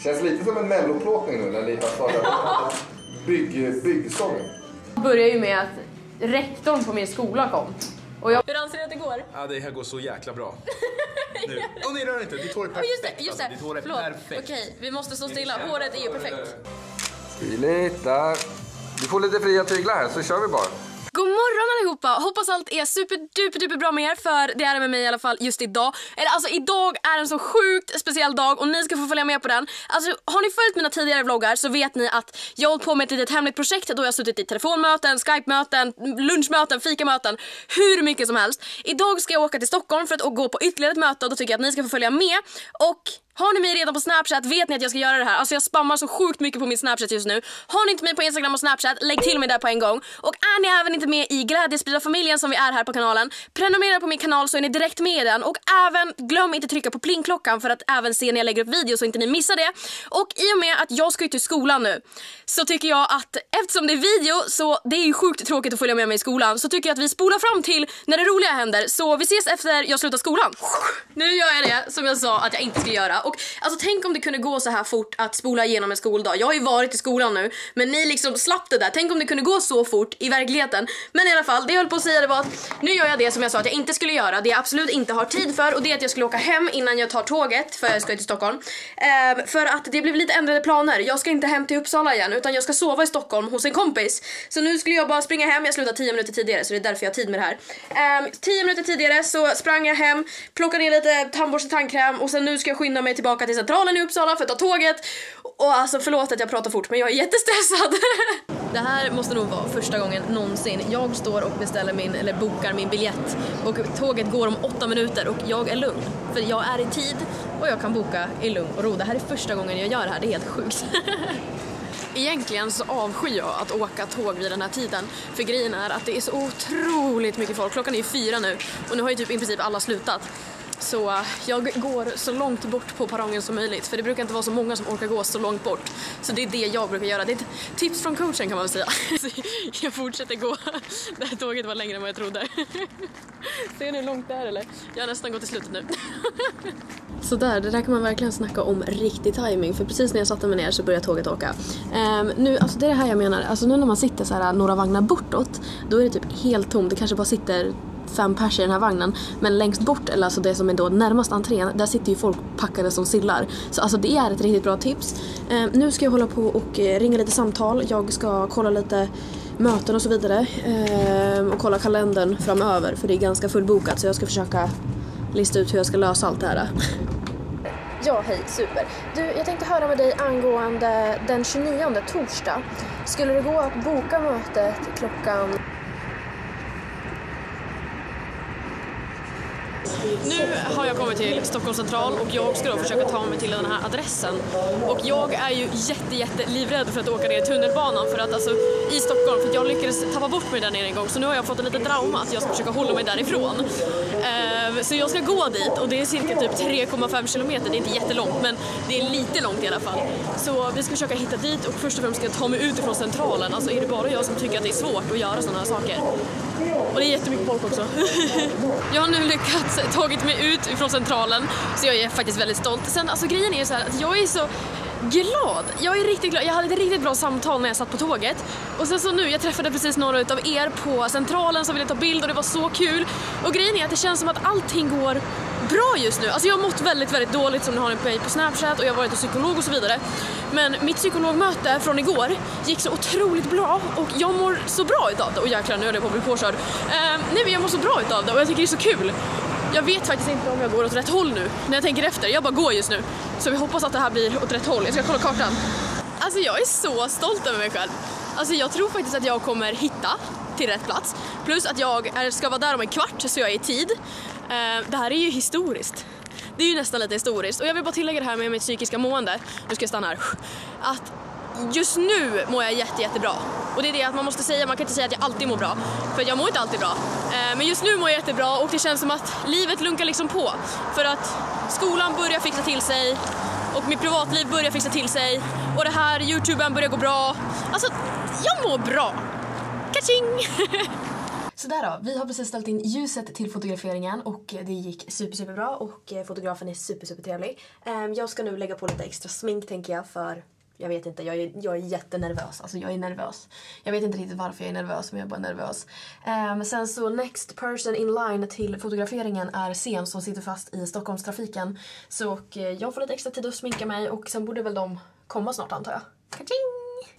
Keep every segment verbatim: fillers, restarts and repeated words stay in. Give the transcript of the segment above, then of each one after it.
Känns lite som en melloplåtning nu när ni har startat bygg, byggsången. Jag började ju med att rektorn på min skola kom. Och jag... Hur anser du att det går? Ja, det här går så jäkla bra. Nu. Och ni rör inte, ditt hår är perfekt. Just det, just det. Alltså, ditt hår är Förlåt. perfekt. Okej, vi måste stå stilla. Håret är ju perfekt. Stiligt där. Vi får lite fria tyglar här så kör vi bara. God morgon allihopa! Hoppas allt är super duper duper bra med er, för det är det med mig i alla fall just idag. Eller alltså idag är en så sjukt speciell dag och ni ska få följa med på den. Alltså har ni följt mina tidigare vloggar så vet ni att jag har hållit på med ett litet hemligt projekt då jag har suttit i telefonmöten, Skype-möten, lunchmöten, fikamöten, hur mycket som helst. Idag ska jag åka till Stockholm för att gå på ytterligare ett möte och då tycker jag att ni ska få följa med. Och har ni mig redan på Snapchat vet ni att jag ska göra det här. Alltså jag spammar så sjukt mycket på min Snapchat just nu. Har ni inte mig på Instagram och Snapchat, lägg till mig där på en gång. Och är ni även inte med i Glädjespridarfamiljen som vi är här på kanalen, prenumerera på min kanal så är ni direkt med i den. Och även glöm inte trycka på plingklockan för att även se när jag lägger upp videos så inte ni missar det. Och i och med att jag ska ut till skolan nu så tycker jag att eftersom det är video så det är ju sjukt tråkigt att följa med mig i skolan, så tycker jag att vi spolar fram till när det roliga händer. Så vi ses efter jag slutar skolan. Nu gör jag det som jag sa att jag inte skulle göra. Och alltså tänk om det kunde gå så här fort att spola igenom en skoldag. Jag har ju varit i skolan nu, men ni liksom slapp det där. Tänk om det kunde gå så fort i verkligheten. Men i alla fall, det jag höll på att säga det var att nu gör jag det som jag sa att jag inte skulle göra. Det jag absolut inte har tid för, och det är att jag skulle åka hem innan jag tar tåget, för jag ska till Stockholm. Ehm, för att det blev lite ändrade planer. Jag ska inte hem till Uppsala igen, utan jag ska sova i Stockholm hos en kompis. Så nu skulle jag bara springa hem. Jag slutar tio minuter tidigare, så det är därför jag har tid med det här. Ehm, tio minuter tidigare så sprang jag hem, plockade ner lite tandborste, tandkräm, och sen nu ska jag skynda mig tillbaka till centralen i Uppsala för att ta tåget. Och alltså förlåt att jag pratar fort, men jag är jättestressad. Det här måste nog vara första gången någonsin jag står och beställer min, eller bokar min biljett, och tåget går om åtta minuter och jag är lugn. För jag är i tid och jag kan boka i lugn och ro. Det här är första gången jag gör det här, det är helt sjukt. Egentligen så avskyr jag att åka tåg vid den här tiden. För grejen är att det är så otroligt mycket folk. Klockan är ju fyra nu och nu har ju typ i princip alla slutat. Så jag går så långt bort på perrongen som möjligt, för det brukar inte vara så många som orkar gå så långt bort. Så det är det jag brukar göra. Det är ett tips från coachen kan man väl säga. Så jag fortsätter gå. Det här tåget var längre än vad jag trodde. Ser ni hur långt det är eller? Jag har nästan gått till slutet nu. Så där, det där kan man verkligen snacka om riktig timing. För precis när jag satte mig ner så började tåget åka. Um, nu, alltså det är det här jag menar. Alltså nu när man sitter så här några vagnar bortåt, då är det typ helt tomt. Det kanske bara sitter fem pers i den här vagnen. Men längst bort, eller alltså det som är då närmast entrén, där sitter ju folk packade som sillar. Så alltså det är ett riktigt bra tips. um, Nu ska jag hålla på och ringa lite samtal. Jag ska kolla lite möten och så vidare, um, och kolla kalendern framöver, för det är ganska fullbokat. Så jag ska försöka lista ut hur jag ska lösa allt det här. Ja, hej, super. Du, jag tänkte höra med dig angående den tjugonionde torsdag. Skulle det gå att boka mötet klockan... Nu har jag kommit till Stockholm central och jag ska då försöka ta mig till den här adressen. Och jag är ju jätte, jätte livrädd för att åka ner i tunnelbanan, för att alltså i Stockholm, för jag lyckades tappa bort mig där nere en gång, så nu har jag fått en liten trauma att jag ska försöka hålla mig därifrån. Uh, så jag ska gå dit och det är cirka typ tre komma fem kilometer, det är inte jättelångt men det är lite långt i alla fall. Så vi ska försöka hitta dit och först och främst ska jag ta mig ut ifrån centralen. Alltså är det bara jag som tycker att det är svårt att göra sådana här saker? Och det är jättemycket folk också. Jag har nu lyckats tagit mig ut ifrån centralen, så jag är faktiskt väldigt stolt. Sen alltså grejen är så här att jag är så glad. Jag är riktigt glad. Jag hade ett riktigt bra samtal när jag satt på tåget. Och sen så nu, jag träffade precis några av er på centralen som ville ta bild och det var så kul. Och grejen är att det känns som att allting går bra just nu. Alltså jag har mått väldigt, väldigt dåligt som ni har en på Snapchat och jag har varit hos psykolog och så vidare. Men mitt psykologmöte från igår gick så otroligt bra och jag mår så bra utav det. Och jäklar, nu är det på att bli påkörd. Uh, nej men jag mår så bra utav det och jag tycker det är så kul. Jag vet faktiskt inte om jag går åt rätt håll nu när jag tänker efter. Jag bara går just nu. Så vi hoppas att det här blir åt rätt håll. Jag ska kolla kartan. Alltså jag är så stolt över mig själv. Alltså jag tror faktiskt att jag kommer hitta till rätt plats. Plus att jag är, ska vara där om en kvart så jag är i tid. Uh, det här är ju historiskt. Det är ju nästan lite historiskt. Och jag vill bara tillägga det här med mitt psykiska mående. Nu ska jag stanna här. Att just nu mår jag jätte, jättebra. Och det är det att man måste säga, man kan inte säga att jag alltid mår bra. För jag mår inte alltid bra. Eh, men just nu mår jag jättebra och det känns som att livet lunkar liksom på. För att skolan börjar fixa till sig. Och mitt privatliv börjar fixa till sig. Och det här YouTuben börjar gå bra. Alltså, jag mår bra. Kaching! Sådär då, vi har precis ställt in ljuset till fotograferingen och det gick super super bra och fotografen är super super trevlig. Jag ska nu lägga på lite extra smink tänker jag för jag vet inte, jag är, jag är jättenervös, alltså jag är nervös. Jag vet inte riktigt varför jag är nervös men jag är bara nervös. Men sen så next person in line till fotograferingen är Sen som sitter fast i Stockholmstrafiken. Så och jag får lite extra tid att sminka mig och sen borde väl de komma snart antar jag. Ka-ching!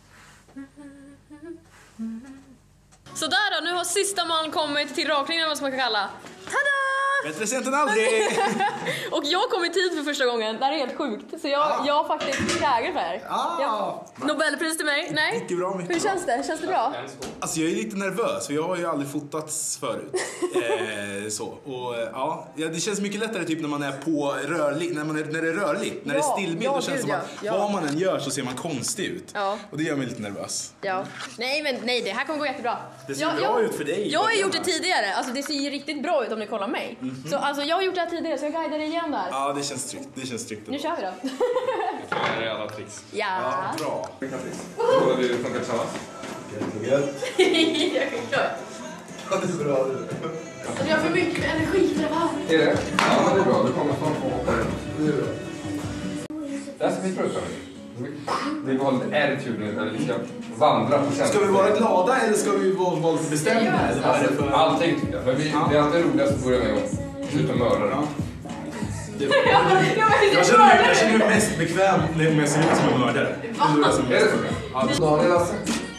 Sådär då, nu har sista man kommit till rakningen vad man ska kalla. Tada! Bättre sent än aldrig! Och jag kom i tid för första gången, det här är helt sjukt. Så jag, ah. jag har faktiskt kräger för det här. Ah. Jag, Nobelpris till mig, nej? Mycket bra, mycket Hur känns det? Känns det bra? Alltså jag är lite nervös för jag har ju aldrig fotats förut. eh, så. Och ja, det känns mycket lättare typ när man är på rörlig, när, man är, när det är rörligt. När ja, det är stillbild ja, då känns det som ja, att ja. vad man än gör så ser man konstig ut. Ja. Och det gör mig lite nervös. Ja. Nej men nej, det här kommer gå jättebra. Det ser jag, bra jag, ut för dig. Jag har gjort det tidigare, alltså det ser ju riktigt bra ut om ni kollar mig. Mm-hmm. Så alltså jag har gjort det här tidigare så jag guidar dig igen där. Ja, det känns tryggt. Det känns tryggt. Nu kör vi då. Det här är alla tricks. Ja. Ja, bra. Kollar vi hur det funkar tillsammans. Jag kan klart. Ja, det är bra. Alltså jag har för mycket energi för det här. Är det? Ja, men det är bra. Du kommer snart få åka runt. Det är bra. Det här ska vi prata om. Vi var lite attitude nu, eller vi ska vandra på känslan. Ska vi vara glada eller ska vi vara, vara lite bestämda? Eller vad är det för... Allting tycker jag. Men vi, ja. det är alltid roligast att börja med att sluta mörda. Ja. Det var... jag, känner mig, jag känner mig mest bekväm när jag ser ut som en mördare. Va? Är det så? Ja, Daniel Lasse.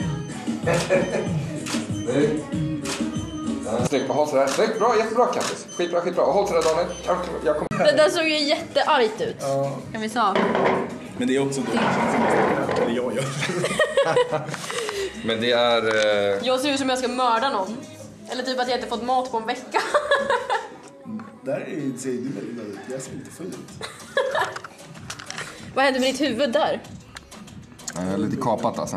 Nej. Snyggt, håll sådär. Snyggt, bra, jättebra Kattis. Skitbra, skitbra. Håll sådär Daniel. Jag, jag kommer... Det där såg ju jätteargt ut. Ja. Kan vi sa? Men det är också då. Eller jag gör. Men det är... Eh... Jag ser ut som jag ska mörda någon. Eller typ att jag inte fått mat på en vecka. Där är, säger du Melina, jag ser lite full ut. Vad händer med ditt huvud där? Eh, lite kapat alltså.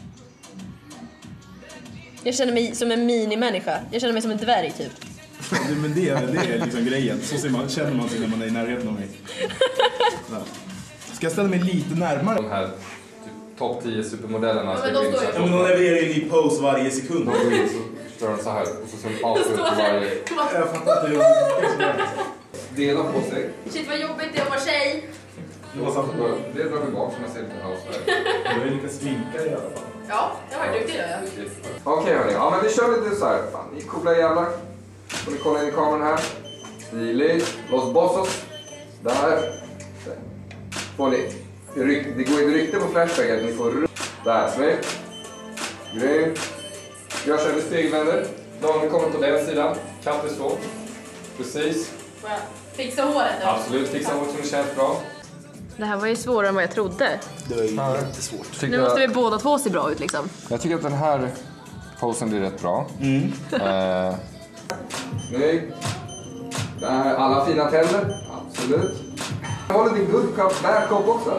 Jag känner mig som en mini-människa. Jag känner mig som en dvärg typ. Ja, men det, det är liksom grejen. Så ser man, känner man sig när man är i närheten av mig. Ja. Ska jag ställa mig lite närmare? De här typ, topp tio supermodellerna ska ja, men, ja, men de levererar ju ny pose varje sekund. De går in så står de så här och så som avslut på varje... Jag fattar inte hur dela på sig. Shit vad jobbigt det är att vara tjej. Det drar vi bak som jag ser lite house. Du har ju lyckats sminka i alla fall. Ja, jag var duktig då, ja. Okej okay, hörni, ja men vi kör lite så här. Fan, ni coola jävlar. Får ni kolla in i kameran här. Stiligt. Los Bossos. Där. Får ni. Det går ett rykte på Flashback att ni får runt. Där, snyggt. Grymt. Jag kör med stegländer. Daniel kommer på den sidan. Kattis så. Precis. Får jag fixa håret nu? Absolut, fixa håret som det känns bra. Det här var ju svårare än vad jag trodde. Det var ju ja. jättesvårt. Nu måste vi båda två se bra ut liksom. Jag tycker att den här posen blir rätt bra. Mm. Eh, snyggt. Där, alla fina tänder. Absolut. Jag håller din good cup, bad cup också.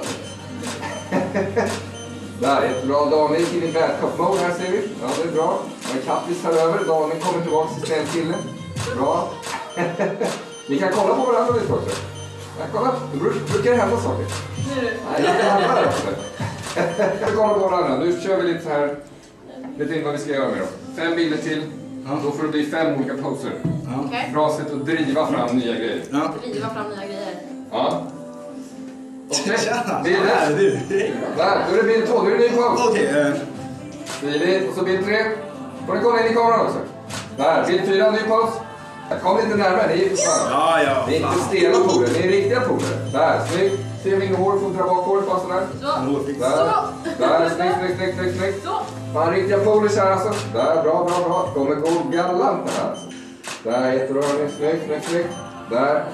Där, jättebra. Daniel gick in i bad cup mode här ser vi. Ja, det är bra. Men Kattis tar över. Daniel kommer tillbaka till snäll kille. Bra. Ni kan kolla på varandra lite också. Ja, kolla, det brukar det hända saker. Nu. Nej, det kan hända det också. Vi kollar på varandra. Nu kör vi lite här. Vet inte vad vi ska göra med dem. Fem bilder till. Ja. Då får det bli fem olika poser. Ja. Okay. Bra sätt att driva fram nya grejer. Ja. Driva fram nya grejer. Ja. Okej, okay. bilder. Du. Där, nu är det bild två. Nu är det ny pose. Okej. Okay. Bild och så bild tre. Får ni kolla in i kameran också. Där, bild fyra, ny pose. Kom lite närmare, det är ju fan. Ja, ja. Det är inte stela poler, det är riktiga poler. Där, snyggt. Se min hår, får dra bak håret bara sådär. Så. Där, där, snyggt, snyggt, snyggt, snyggt, snyggt. Fan, riktiga polers här alltså. Där, bra, bra, bra. De är god galant här alltså. Där, jättebra, snyggt, snyggt, snyggt. Där.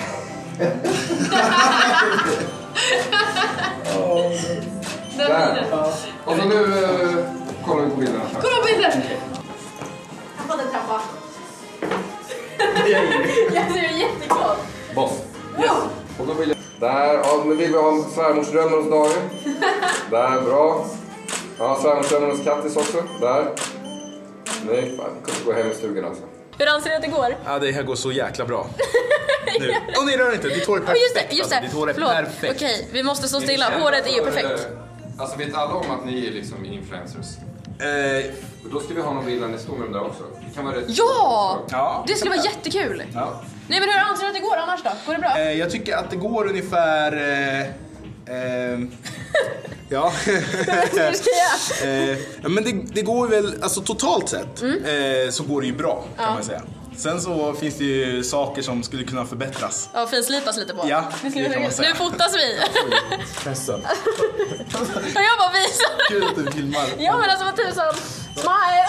Där. Och så nu uh, kollar vi på bilderna. Kolla på bilder! Jag får en trappa. Jag ser jättegott. Boss. Yes. Och då vill jag... Där, ja, nu vill vi ha svärmorsdrömmar hos Dagen. Där, bra. Ja, svärmorsdrömmar hos Kattis också. Där. Nej, fan, vi kommer gå hem i stugan alltså. Hur anser du att det går? Ja, det här går så jäkla bra. Nu. Åh, nej, rör inte. Ditt hår är perfekt. Oh, just det, just det. Alltså, ditt hår är Förlåt. perfekt. Okej, vi måste stå stilla. Håret är ju perfekt. Alltså, vet alla om att ni är liksom influencers? Eh... För då ska vi ha någon bild när ni står med dem där också. Det kan vara rätt. Ja! Ja. Det skulle vara jättekul. Ja. Nej, men hur anser du att det går annars då? Går det bra? Eh, jag tycker att det går ungefär... Eh, eh, ja. Hur ska jag? eh, men det, det går väl, alltså totalt sett mm. eh, så går det ju bra kan ja. man säga. Sen så finns det ju saker som skulle kunna förbättras. Ja, finslipas lite på. Ja, det kan man säga. Nu fotas vi. Pressen. Ja, jag bara visar. Kul att du filmar. Ja, men alltså vad tusan. Smile.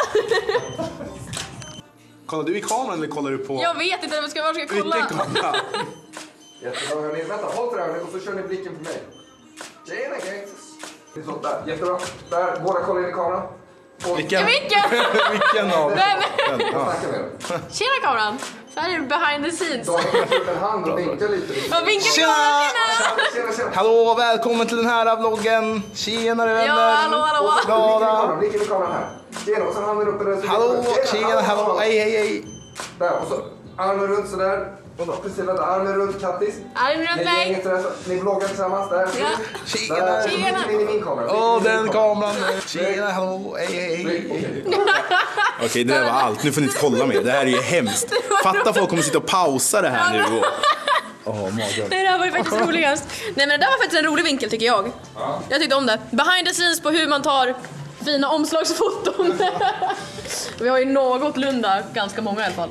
Kollar du i kameran eller kollar du på... Jag vet inte, men ska jag ska kolla. kolla. Jättebra, hörni. Vänta, håll för ögonen och så kör ni blicken på mig. Tjena, gängs. Det är sånt där. Jättebra. Där, båda kollar in i kameran. Och... Vilken? Vilken? Vilken av? Den. Jag snackar med dem. Tjena kameran. Så här är det behind the scenes. Så jag kan en hand och vinka lite. Ja, vinka Tjena! Tjena, tjena. Hallå, välkommen till den här vloggen. Tjenare vänner. Ja, hallå, hallå. Glada. Blicken i kameran här. Tjena, och sen handen uppe där. Hallå, tjena, hallå. Hej, hej, hej. Där, och så armen runt sådär. Precis, vänta, armen runt Kattis. Armen runt mig. Ni vloggar tillsammans där. Ja. Tjena. Där, Tjena. blicken in i min kamera. Åh, oh, den kameran. Tjena, hallå. Hej, hej, hej. Okej, okay, det där var allt. Nu får ni inte kolla mer. Det här är ju hemskt. Fatta folk kommer sitta och pausa det här nu. Och... Oh, Nej, det här var ju faktiskt roligast. Nej, men det där var faktiskt en rolig vinkel tycker jag. Ja. Jag tyckte om det. Behind the scenes på hur man tar fina omslagsfoton. Vi har ju något lunda, ganska många i alla fall.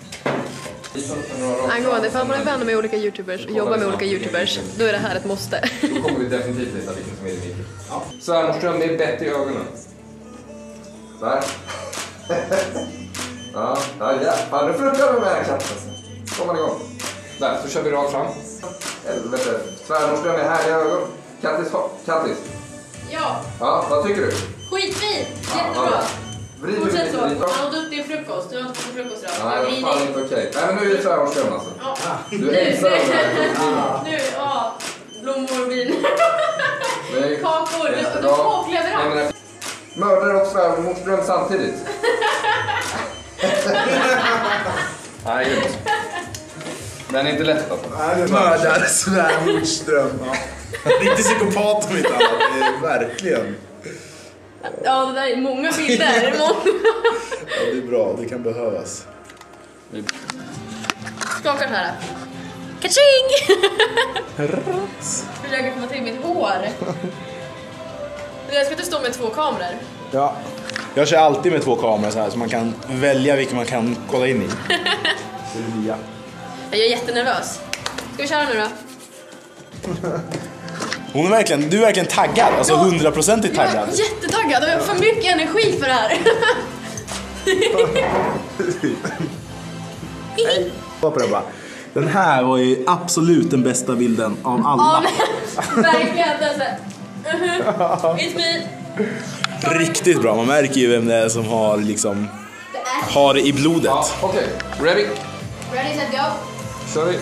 Angående, för att man är vänner med olika youtubers och jobbar med olika youtubers, då är det här ett måste. Då kommer vi definitivt visa vilken som är det viktigt. Ja. Svärnström, det är bett i ögonen. Där. Ja, ja, ja. Nu fruktar de här katten. Kommer man igång. Där, så kör vi rakt fram. Helvete. Svärnström är här i ögon. Kattis, Kattis. Ja. Ja, vad tycker du? Skitfint, jättebra. Ja, fortsätt så. Han åt upp din frukost. Du har inte fått frukost idag. Nej, det var fan inte okej. Nej, men nu är det Svärnström alltså. Ja. Du älskar de här. Nu, ja. Blommor, vin. Kakor. Du får leverans. Mördare och Svärnström samtidigt. Nej, gud. Den är inte lätt alltså. Mördare Svärnström. Riktigt psykopat om inte annat. Verkligen. Ja, det där är många bilder. Många. Ja, det är bra. Det kan behövas. Skaka den här. Kaching! Försöker få till mitt hår. Jag ska inte stå med två kameror. Ja. Jag kör alltid med två kameror så här så man kan välja vilken man kan kolla in i. Jag är jättenervös. Ska vi köra nu då? Hon är verkligen, du är verkligen taggad, alltså hundraprocentigt taggad. Jag är jättetaggad och jag har för mycket energi för det här. På det bara. Den här var ju absolut den bästa bilden av alla. Ja, verkligen. It's me. Riktigt bra, man märker ju vem det är som har liksom har det i blodet. Ja, okej. Okay. Ready? Ready, set, go. Kör vi.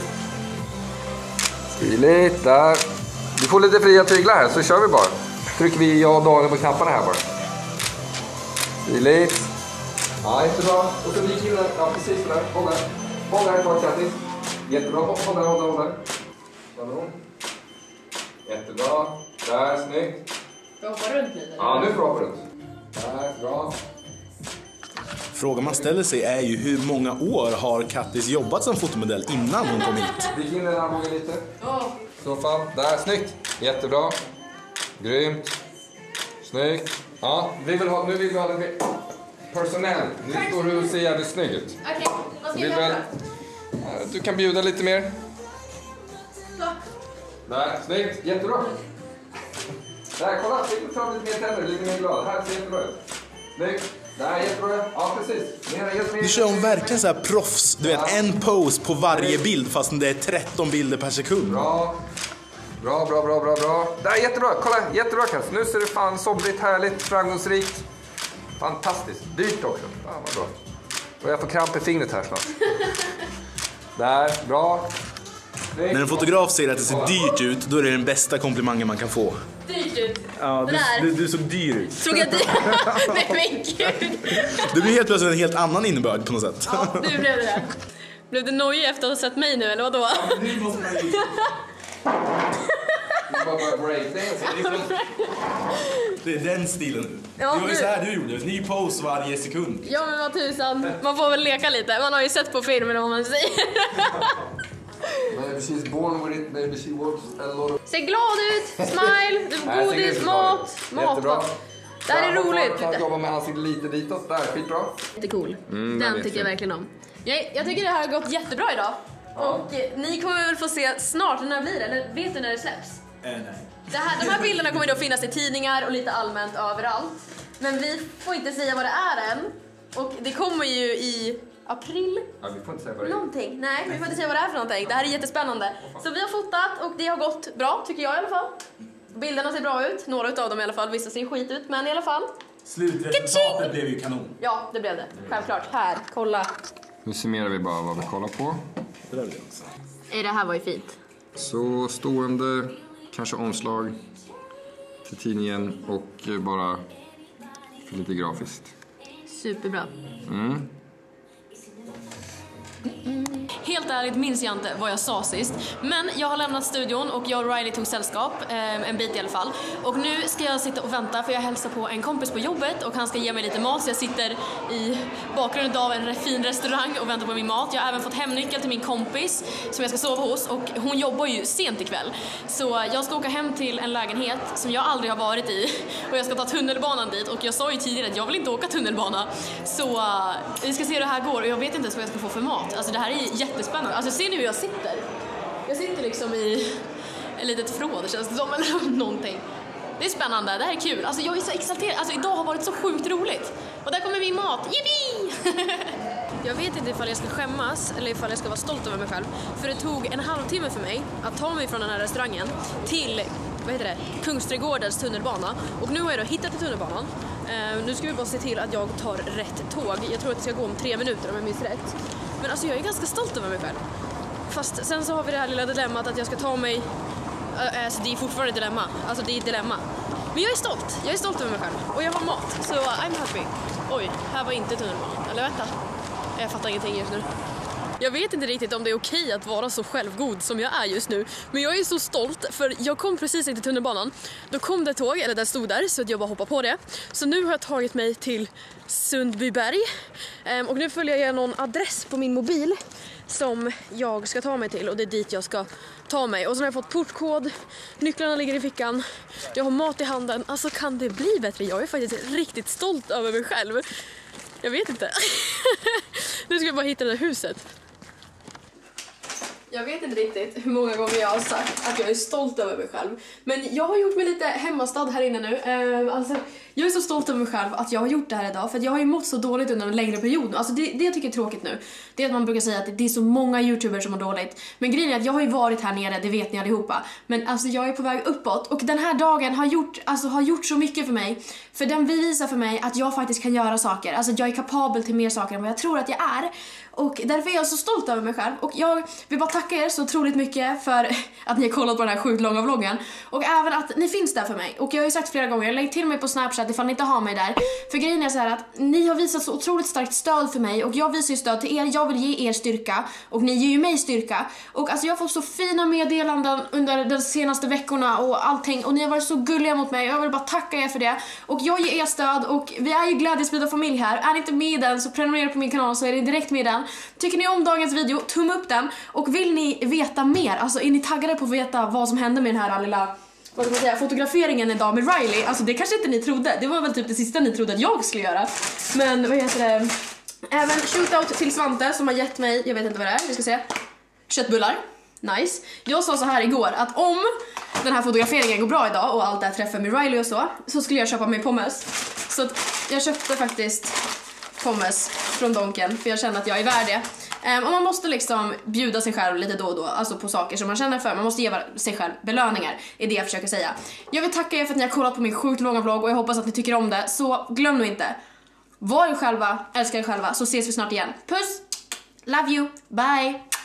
Stiligt där. Du får lite fria tyglar här så kör vi bara. Trycker vi jag och Daniel på knapparna här bara. Stiligt. Ja, jättebra. Och så viker vi den. Ja, precis där. Håll där. Håll där kvar, Kattis. Jättebra. Håll där, håll där, håll där. Kanon. Jättebra. Där, snyggt. Ska jag hoppa runt lite? Ja, nu får du hoppa runt. Där, bra. Frågan man ställer sig är ju hur många år har Kattis jobbat som fotomodell innan hon kom hit? Vik in den här bågen lite. Oh. Så fall. Där, snyggt. Jättebra. Grymt. Snyggt. Ja, vi vill ha, nu vill vi ha lite personell. Nu står du och ser jävligt snygg ut. Okej, okay. Vad ska Vill jag väl, göra? du kan bjuda lite mer. Så. Där, snyggt. Jättebra. Där, kolla. Fick fram lite mer tänder, lite mer glad. Här ser jättebra ut. Snyggt. Där, jättebra. Ja, precis. Mer, helt mer. Du kör hon verkligen så här proffs. Du vet, en pose på varje bild fast det är tretton bilder per sekund. Bra. Bra, bra, bra, bra, bra. Där, jättebra. Kolla, jättebra Kattis. Nu ser det fan somrigt, härligt, framgångsrikt. Fantastiskt. Dyrt också. Ja, vad bra. Och jag får kramp i fingret här snart. Där, bra. När en fotograf säger att det ser dyrt ut, då är det den bästa komplimangen man kan få. Dyrt ut. Ja, du, du, du såg dyr ut. Såg jag dyr? Nej, men gud. Det blir helt plötsligt en helt annan innebörd på något sätt. Ja, nu blev det det. Blev du nojig efter att ha sett mig nu, eller vadå? Ja, nu måste man ju... bara breakdance. Det är den stilen nu. Ja, det var ju nu. så här du gjorde. Ny pose varje sekund. Ja, men vad tusan. Man får väl leka lite. Man har ju sett på filmen vad man säger. Maybe she's born with it, maybe she works a lot of... Se glad ut, smile, du får godis, mat, mat. Jättebra. Det här är Där, roligt. Man kan jobba med ansiktet lite ditåt. Där, skitbra. Jättecool. Mm, Den vet tycker jag jag. verkligen om. Jag, jag tycker det här har gått jättebra idag. Och eh, ni kommer väl få se snart när det blir, eller vet du när det släpps? Äh, nej. Det här, de här bilderna kommer då finnas i tidningar och lite allmänt överallt. Men vi får inte säga vad det är än. Och det kommer ju i april. Ja, vi får inte säga vad det är. Någonting. Nej, vi får inte säga vad det är för någonting. Det här är jättespännande. Så vi har fotat och det har gått bra, tycker jag i alla fall. Bilderna ser bra ut. Några utav dem i alla fall. Vissa ser skit ut, men i alla fall. Slutresultatet blev ju kanon. Ja, det blev det. Självklart. Här, kolla. Nu summerar vi bara vad vi kollar på. Det där blev också. Nej, det här var ju fint. Så stående, kanske omslag till tidningen och bara för lite grafiskt. Superbra. Mm. Helt ärligt minns jag inte vad jag sa sist. Men jag har lämnat studion och jag och Riley tog sällskap, eh, en bit i alla fall. Och nu ska jag sitta och vänta för jag hälsar på en kompis på jobbet och han ska ge mig lite mat. Så jag sitter i bakgrunden av en fin restaurang och väntar på min mat. Jag har även fått hemnyckel till min kompis som jag ska sova hos och hon jobbar ju sent ikväll. Så jag ska åka hem till en lägenhet som jag aldrig har varit i och jag ska ta tunnelbanan dit och jag sa ju tidigare att jag vill inte åka tunnelbana. Så uh, vi ska se hur det här går och jag vet inte ens vad jag ska få för mat. Alltså det här är jättespännande. Alltså ser ni hur jag sitter? Jag sitter liksom i ett litet förråd känns det som eller någonting. Det är spännande, det här är kul. Alltså jag är så exalterad. Alltså idag har varit så sjukt roligt. Och där kommer min mat. Yippee! Jag vet inte ifall jag ska skämmas eller ifall jag ska vara stolt över mig själv. För det tog en halvtimme för mig att ta mig från den här restaurangen till, vad heter det, Kungsträdgårdens tunnelbana. Och nu har jag då hittat till tunnelbanan. Uh, nu ska vi bara se till att jag tar rätt tåg. Jag tror att det ska gå om tre minuter om jag minns rätt. Men alltså jag är ganska stolt över mig själv. Fast sen så har vi det här lilla dilemmat att jag ska ta mig... Uh, alltså det är fortfarande ett dilemma. Alltså det är ett dilemma. Men jag är stolt. Jag är stolt över mig själv. Och jag har mat. Så uh, I'm happy. Oj, här var inte tunnelbanan. Eller vänta. Jag fattar ingenting just nu. Jag vet inte riktigt om det är okej att vara så självgod som jag är just nu. Men jag är så stolt för jag kom precis in till tunnelbanan. Då kom det ett tåg, eller det stod där, så att jag bara hoppade på det. Så nu har jag tagit mig till Sundbyberg. Ehm, och nu följer jag någon adress på min mobil som jag ska ta mig till. Och det är dit jag ska ta mig. Och så har jag fått portkod, nycklarna ligger i fickan. Jag har mat i handen. Alltså kan det bli bättre? Jag är faktiskt riktigt stolt över mig själv. Jag vet inte. Nu ska jag bara hitta det där huset. Jag vet inte riktigt hur många gånger jag har sagt att jag är stolt över mig själv. Men jag har gjort mig lite hemmastad här inne nu. Uh, alltså, jag är så stolt över mig själv att jag har gjort det här idag. För att jag har ju mått så dåligt under en längre period. Alltså det, det jag tycker är tråkigt nu, det är att man brukar säga att det är så många youtubers som mår dåligt. Men grejen är att jag har ju varit här nere, det vet ni allihopa. Men alltså jag är på väg uppåt. Och den här dagen har gjort, alltså, har gjort så mycket för mig. För den bevisar för mig att jag faktiskt kan göra saker. Alltså jag är kapabel till mer saker än vad jag tror att jag är. Och därför är jag så stolt över mig själv. Och jag vill bara tacka er så otroligt mycket för att ni har kollat på den här sjukt långa vloggen. Och även att ni finns där för mig. Och jag har ju sagt flera gånger, lägg till mig på Snapchat ifall ni inte har mig där. För grejen är så här att ni har visat så otroligt starkt stöd för mig. Och jag visar ju stöd till er, jag vill ge er styrka. Och ni ger ju mig styrka. Och alltså jag har fått så fina meddelanden under de senaste veckorna och allting. Och ni har varit så gulliga mot mig. Jag vill bara tacka er för det. Och jag ger er stöd och vi är ju Glädjesprida familj här. Är ni inte med i den så prenumerera på min kanal så är det direkt med i den. Tycker ni om dagens video, tumma upp den. Och vill ni veta mer, alltså är ni taggade på att veta vad som hände med den här lilla, vad ska man säga, fotograferingen idag med Riley. Alltså det kanske inte ni trodde, det var väl typ det sista ni trodde att jag skulle göra. Men vad heter det, även shootout till Svante som har gett mig, jag vet inte vad det är, vi ska se, köttbullar. Nice. Jag sa så här igår att om den här fotograferingen går bra idag och allt det här träffar med Riley och så, så skulle jag köpa mig pommes. Så att jag köpte faktiskt pommes från Donken för jag känner att jag är värd det. Um, och man måste liksom bjuda sig själv lite då och då, alltså på saker som man känner för. Man måste ge sig själv belöningar, är det jag försöker säga. Jag vill tacka er för att ni har kollat på min sjukt långa vlogg och jag hoppas att ni tycker om det. Så glöm nu inte, var er själva, älska er själva, så ses vi snart igen. Puss, love you, bye.